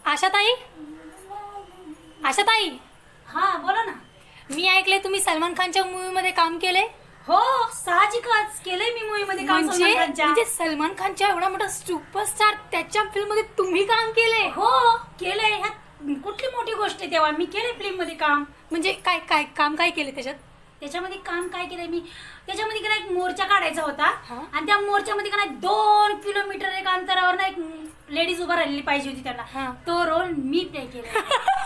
आशाताई, आशाताई, हा बोला ना. मी ऐकले तुम्ही सलमान खानच्या मूवी मध्ये काम केले. हो साहजिकच केलंय मी मूवी मध्ये काम. म्हणजे सलमान खानच्या एवढा मोठा सुपरस्टार त्याच्या फिल्म मध्ये तुम्ही काम केले. हो केलंय. ह्यात कुठली मोठी गोष्ट आहे. तेव्हा मी केलंय फिल्म मध्ये काम. म्हणजे काय काय काम काय केले त्याच्यामध्ये काम काय केलंय मी. त्याच्यामध्ये काय एक मोर्चा काढायचा होता आणि त्या मोर्चामध्ये काय 2 किलोमीटर एक अंतरावर ना एक लेडीज उभा राहिलेली पाहिजे होती. त्यांना तो रोल मी प्ले केला.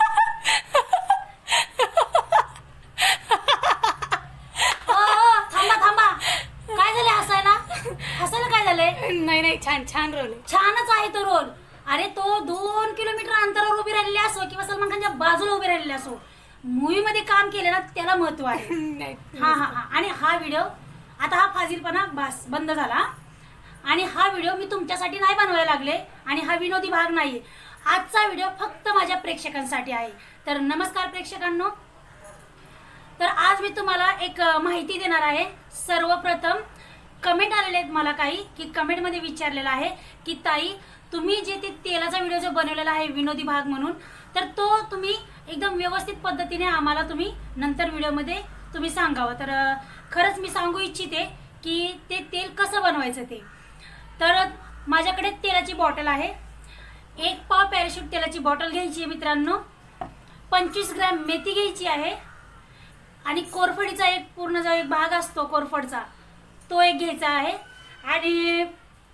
हसायला काय झालंय. नाही छान छान रोल. छानच आहे तो रोल. अरे तो 2 किलोमीटर अंतरावर उभी राहिलेली असो किंवा सलमान खानच्या बाजूला उभी राहिलेली असो, मूवी मध्ये काम केलं ना त्याला महत्व आहे. हा हा हा. आणि हा व्हिडिओ आता हा फाजीलपणा बंद झाला. आणि हा व्हिडिओ मी तुमच्यासाठी नाही बनवायला लागले आणि हा विनोदी भाग नाहीये. आजचा व्हिडिओ फक्त माझ्या प्रेक्षकांसाठी आहे. तर नमस्कार प्रेक्षकांनो. तर आज मी तुम्हाला एक माहिती देणार आहे. सर्वप्रथम कमेंट आलेले आहेत मला काही, की कमेंटमध्ये विचारलेलं आहे की ताई तुम्ही जे ते तेलाचा व्हिडिओ जो बनवलेला आहे विनोदी भाग म्हणून, तर तो तुम्ही एकदम व्यवस्थित पद्धतीने आम्हाला तुम्ही नंतर व्हिडिओमध्ये तुम्ही सांगावं. तर खरंच मी सांगू इच्छिते की ते तेल कसं बनवायचं ते. तर माझ्याकडे तेलाची बॉटल आहे. 1 पाव पॅराशूट तेलाची बॉटल घ्यायची आहे मित्रांनो. 25 ग्रॅम मेथी घ्यायची आहे आणि कोरफडीचा एक पूर्ण जो एक भाग असतो कोरफडचा तो एक घ्यायचा आहे. आणि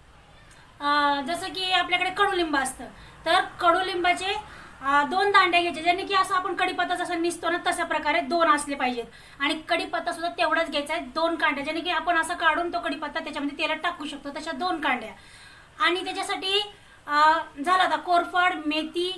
जसं की आपल्याकडे कडुलिंब असतं तर कडुलिंबाचे 2 दांड्या घ्यायचे, ज्याने की असं आपण कढीपत्ता जसं निसतो ना तशा प्रकारे 2 असले पाहिजेत. आणि कढीपत्ता सुद्धा तेवढाच घ्यायचा आहे, 2 कांड्या, ज्याने की आपण असं काढून तो कढीपत्ता त्याच्यामध्ये तेलात टाकू शकतो तशा 2 कांड्या. आणि त्याच्यासाठी झाला आता कोरफड, मेथी,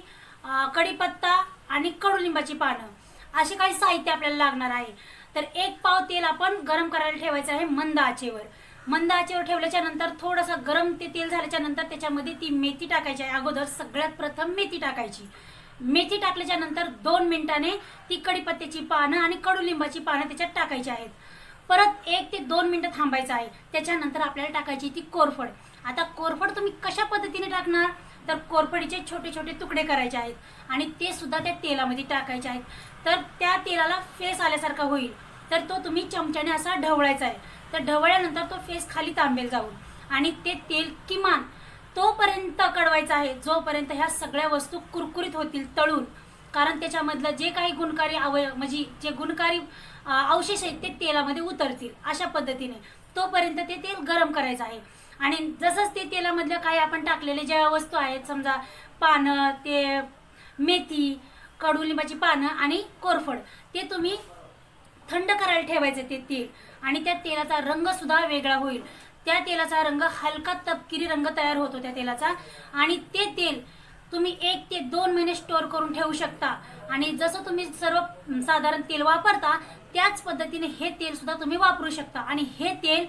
कढीपत्ता आणि कडुलिंबाची पानं असे काही साहित्य आपल्याला लागणार आहे. तर 1 पाव तेल आपण गरम करायला ठेवायचं आहे मंद आचेवर. मंद आचेवर ठेवल्याच्या नंतर थोडंसं गरम ते तेल झाल्याच्या नंतर त्याच्यामध्ये ती मेथी टाकायची आहे. अगोदर सगळ्यात प्रथम मेथी टाकायची. मेथी टाकल्याच्या नंतर 2 मिनिटांनी ती कढीपत्त्याची पानं आणि कडुलिंबाची पानं त्याच्यात टाकायची आहेत. परत 1 ते 2 मिनिटं थांबायचं आहे. त्याच्यानंतर आपल्याला टाकायची ती कोरफड. आता कोरफड तुम्ही कशा पद्धतीने टाकणार, तर कोरफडीचे छोटे छोटे तुकडे करायचे आहेत आणि ते सुद्धा त्या तेलामध्ये टाकायचे आहेत. तर त्या तेलाला फेस आल्यासारखा होईल तर तो तुम्ही चमच्याने असा ढवळायचा आहे. तर ढवळल्यानंतर तो फेस खाली तांबेल जाऊन आणि ते तेल किमान तोपर्यंत कडवायचं आहे जोपर्यंत ह्या सगळ्या वस्तू कुरकुरीत होतील तळून. कारण त्याच्यामधलं जे काही गुणकारी म्हणजे जे गुणकारी अवशेष आहेत ते तेलामध्ये उतरतील. अशा पद्धतीने तोपर्यंत ते तेल गरम करायचं आहे. आणि जसंच ते तेलामधल्या काही आपण टाकलेले ज्या वस्तू आहेत, समजा पानं, ते मेथी, कडुलिंबाची पानं आणि कोरफड, ते तुम्ही थंड करायला ठेवायचं ते तेल. आणि त्या तेलाचा रंग सुद्धा वेगळा होईल. त्या तेलाचा रंग हलका तपकिरी रंग तयार होतो त्या तेलाचा. आणि ते तेल तुम्ही 1 ते 2 महिने स्टोअर करून ठेवू शकता. आणि जसं तुम्ही सर्व साधारण तेल वापरता त्याच पद्धतीने हे तेल सुद्धा तुम्ही वापरू शकता. आणि हे तेल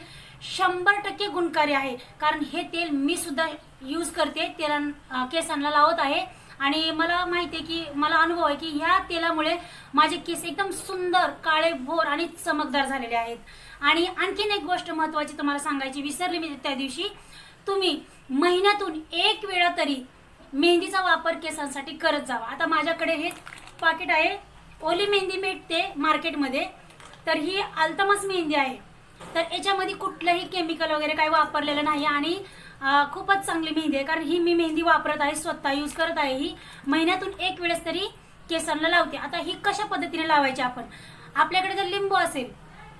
100% गुणकारी आहे. कारण हे तेल मी सुद्धा यूज करते, केसांना लावत आहे. आणि मला माहिती आहे की मला अनुभव आहे की ह्या तेलामुळे माझे केस एकदम सुंदर काळे भोर आणि चमकदार झालेले आहेत. आणि आणखीन एक गोष्ट महत्त्वाची तुम्हाला सांगायची विसरली मी त्या दिवशी, तुम्ही महिन्यातून 1 वेळा तरी मेहंदीचा वापर केसांसाठी करत जावा. आता माझ्याकडे हे पाकिट आहे, ओली मेहंदी मिळते मार्केटमध्ये. तर ही अल्तमस मेहंदी आहे. तर याच्यामध्ये कुठलंही केमिकल वगैरे काही वापरलेलं नाही आणि खूपच चांगली मेहंदी आहे. कारण ही मी मेहंदी वापरत आहे, स्वतः यूज करत आहे. ही महिन्यातून 1 वेळेस तरी केसांना लावते. आता ही कशा पद्धतीने लावायची, आपण आपल्याकडे जर लिंबू असेल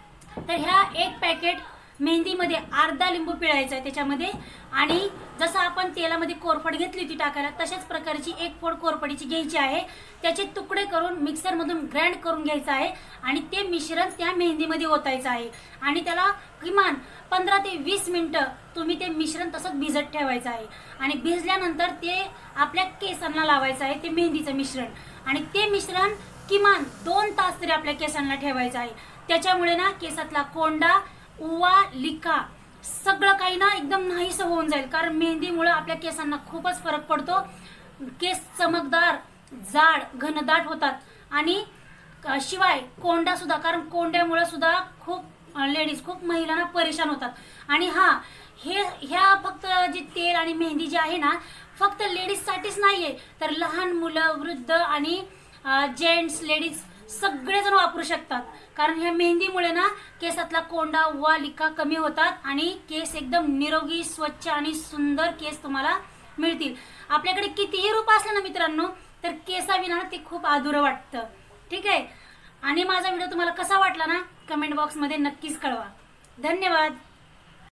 तर ह्या 1 पॅकेट मेहंदीमध्ये अर्धा लिंबू पिळायचा आहे त्याच्यामध्ये. आणि जसं आपण तेलामध्ये कोरफड घेतली होती टाकायला तशाच प्रकारची 1 फोड कोरफडीची घ्यायची आहे. त्याचे तुकडे करून मिक्सरमधून ग्राइंड करून घ्यायचं आहे आणि ते मिश्रण त्या मेहंदीमध्ये ओतायचं आहे. आणि त्याला किमान 15 ते 20 मिनिटं तुम्ही ते मिश्रण तसंच भिजत ठेवायचं आहे. आणि भिजल्यानंतर ते आपल्या केसांना लावायचं आहे ते मेहंदीचं मिश्रण. आणि ते मिश्रण किमान 2 तास तरी आपल्या केसांना ठेवायचं आहे. त्याच्यामुळे ना केसातला कोंडा, उवा, लिका सगळं काही ना एकदम नाहीसं होऊन जाईल. कारण मेहंदीमुळे आपल्या केसांना खूपच फरक पडतो. केस चमकदार, जाड, घनदाट होतात. आणि शिवाय कोंडा सुद्धा, कारण कोंड्यामुळे सुद्धा खूप लेडीज खूप महिलांना परेशान होतात. आणि हा ह्या फक्त जे तेल आणि मेहंदी जे आहे ना फक्त लेडीजसाठीच नाहीये, तर लहान मुलं, वृद्ध आणि जेंट्स, लेडीज सगळेजण वापरू शकतात. कारण ह्या मेहंदीमुळे ना केसातला कोंडा वा लिका कमी होतात आणि केस एकदम निरोगी, स्वच्छ आणि सुंदर केस तुम्हाला मिळतील. आपल्याकडे कितीही रूप असलं ना मित्रांनो, तर केसाविना ते खूप अधुरं वाटतं. ठीक आहे. आणि माझा व्हिडिओ तुम्हाला कसा वाटला ना कमेंट बॉक्समध्ये नक्कीच कळवा. धन्यवाद.